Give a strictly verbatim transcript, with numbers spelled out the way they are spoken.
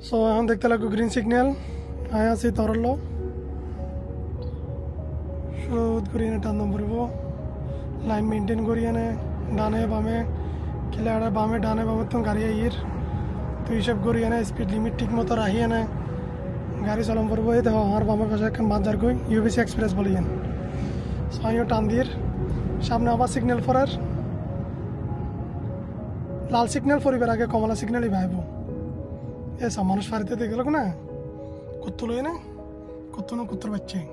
so এখন দেখতে লাগবে গ্রিন সিগন্যাল আয় আছি তরল সুদ করি এনে টান পড়ব লাইন মেনটেন করি এনে ডানে বামে খেলে বামে ডানে বামে তো গাড়ি আইর তো হিসাব করি এনে স্পিড লিমিট ঠিক মতো রাখি এনে গাড়ি চলন পড়ব এই দেখো আমার বামের পাশে এখন বাজার কই ইউবিসি এক্সপ্রেস বলি এন সো আমিও টান দির সামনে আবার সিগন্যাল ফরার লাল সিগন্যাল ফরিবার আগে কমলা সিগন্যালই ভাইব এসব মানুষ ফারিতে দেখে লোক না কুত্তু লই না কুত্তু না কুত্তর বাচ্চা